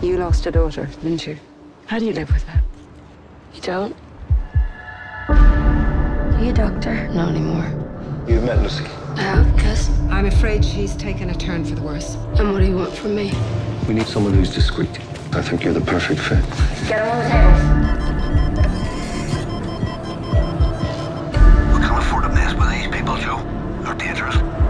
You lost a daughter, didn't you? How do you live with that? You don't? Are you a doctor? Not anymore. You've met Lucy. I have, yes. I'm afraid she's taken a turn for the worse. And what do you want from me? We need someone who's discreet. I think you're the perfect fit. Get them on the tables. We can't afford to mess with these people, Joe. They're dangerous.